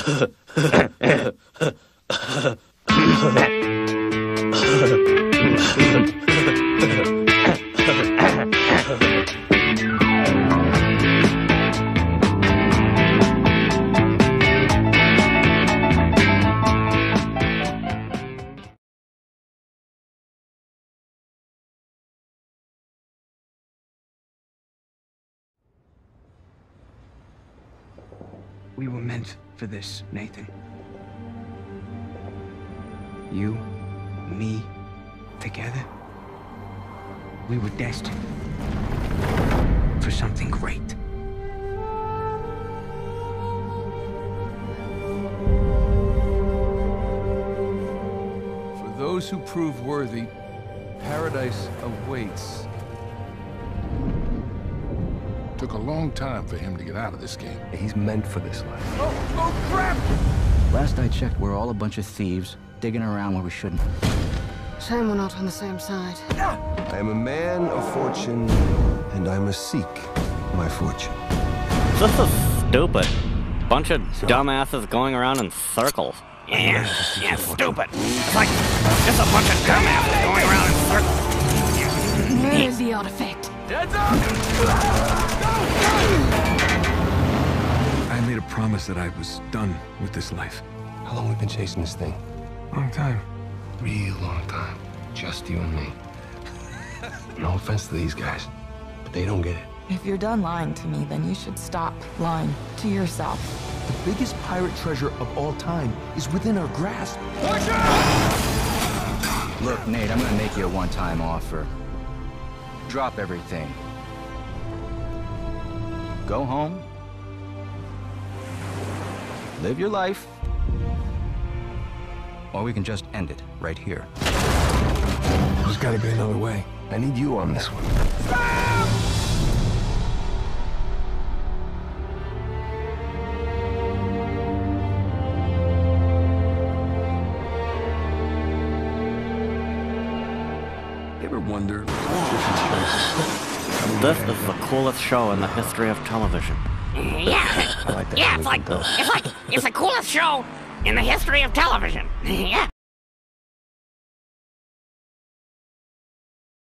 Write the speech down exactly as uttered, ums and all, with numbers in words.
We were meant for this, Nathan. You, me, together. We were destined for something great. For those who prove worthy, paradise awaits. Took a long time for him to get out of this game. He's meant for this life. Oh, oh crap! Last I checked, we're all a bunch of thieves, digging around where we shouldn't. Shame we're not on the same side. I am a man of fortune, and I must seek my fortune. This is stupid. Bunch of dumbasses going around in circles. Yeah, yeah, stupid. It's like just a bunch of dumbasses going around in circles. Where is the artifact? Heads up! I made a promise that I was done with this life. How long have we been chasing this thing? Long time. Real long time. Just you and me. No offense to these guys, but they don't get it. If you're done lying to me, then you should stop lying to yourself. The biggest pirate treasure of all time is within our grasp. Look, Nate, I'm gonna make you a one-time offer. Drop everything. Go home. Live your life. Or we can just end it right here. There's gotta be another way. I need you on this one. Stop! You ever wonder? This is the coolest show in the history of television. Yeah, I like that. yeah, it's like, it's like, it's the coolest show in the history of television. Yeah.